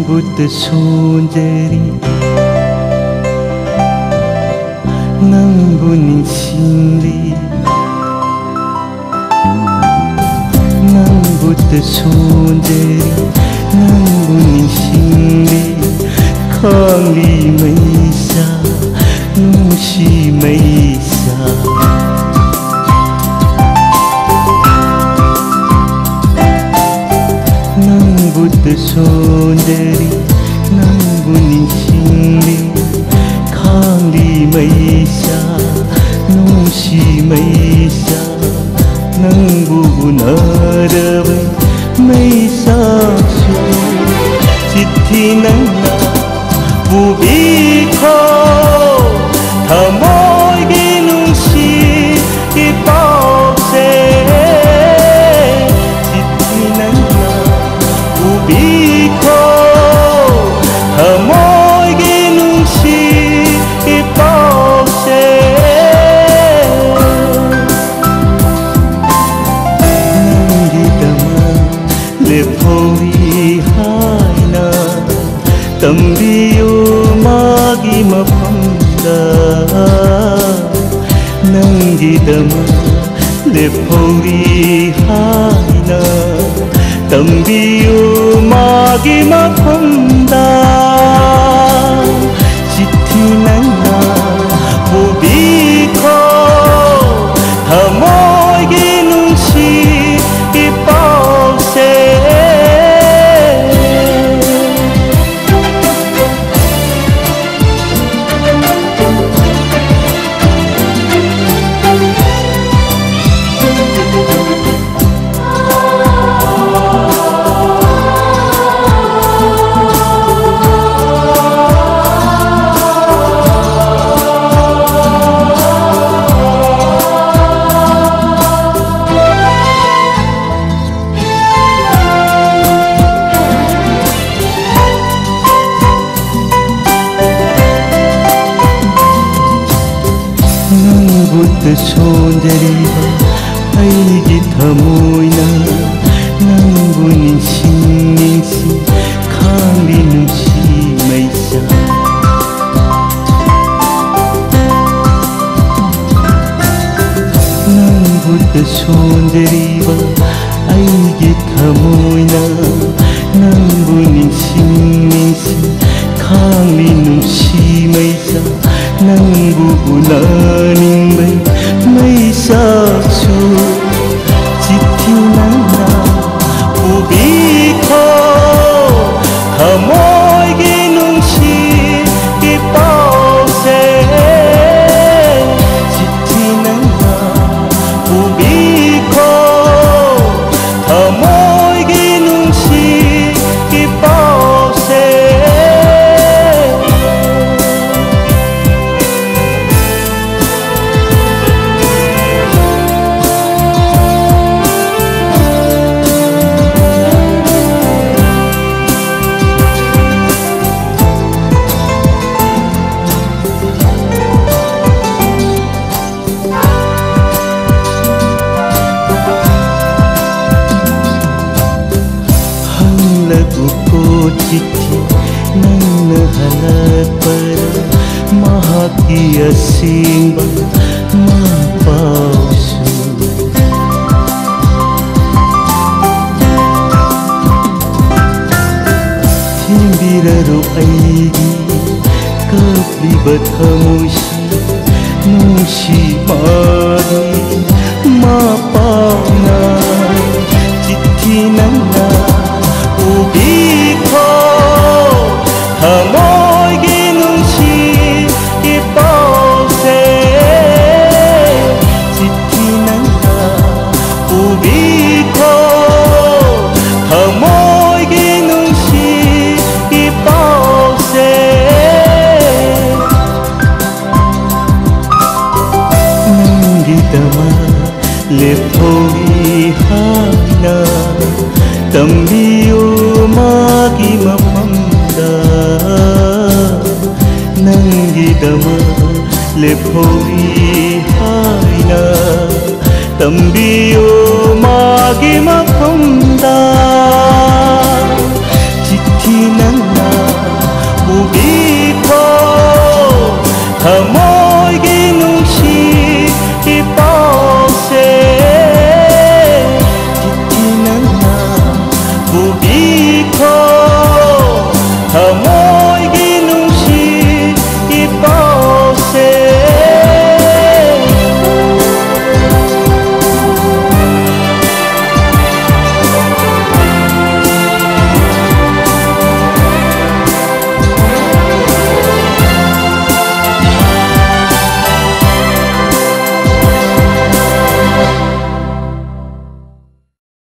ꯅꯪꯕꯨꯇ ꯁꯣꯟꯖꯔꯤ ꯅꯪꯕꯨ ꯅꯤꯡꯁꯤꯡꯂꯤ ꯅꯪꯕꯨꯇ ꯁꯣꯟꯖꯔꯤ ꯅꯪꯕꯨ ꯅꯤꯡꯁꯤꯡꯂꯤ ꯈꯥꯡꯂꯤ ꯃꯩꯁꯥ ꯅꯨꯡꯁꯤ ꯃꯩꯁꯥ ꯅꯪꯕꯨꯇ ꯁꯣꯟꯖꯔꯤ ꯅꯪꯕꯨ ꯅꯤꯡꯁꯤꯡꯂꯤ ꯈꯥꯡꯂꯤ ꯃꯩꯁꯥ ꯅꯨꯡꯁꯤ ꯃꯩꯁꯥ ꯅꯪꯕꯨ 우나ꯔꯕ ꯃꯩꯁꯥꯁꯨ ꯆꯤꯊꯤ ꯅꯪꯅ ꯄꯨꯕꯤꯈꯣ ꯊꯃꯣꯏꯒꯤ ꯅꯨꯡꯁꯤ ꯏꯄꯥꯎꯁꯦ ꯆꯤꯊꯤ ꯅꯪꯅ ꯄꯨ비ꯈꯣꯊꯃꯣ이기 눈시 이뻐세 낭기다만 레포리 하이나 덤비요 마기 마판다 낭기다만 레포리 하이나 덤비요 마기 마판다 지티 난나 부비코 더모이기 눈시 이뻐세 낭부터 손자리와 아이기 더모이나 낭부 닝싱 강리 눈시 마이사 낭부터 손자리와 아이기 더모이나 낭부 닝싱 강리 눈시 마이사 낭부 우나닝 마이사수 지티 난나 부비코 더모이기 눈시 이뻐세 지티 난나 부비코 더모이기 눈시 이뻐세 Cici nang halat para mahagia simba mapausu timbiraru aigi kapli bathamushi nushi mari mapauna cici nangna ubico 더모이기 눈시 이뻐세 지티 난다 우비코 더모이기 눈시 이뻐세 낭기다마 레포리 하나 덤비요 마기 마판다 낭기다마 레포리 하이나 덤비요 마기 마판다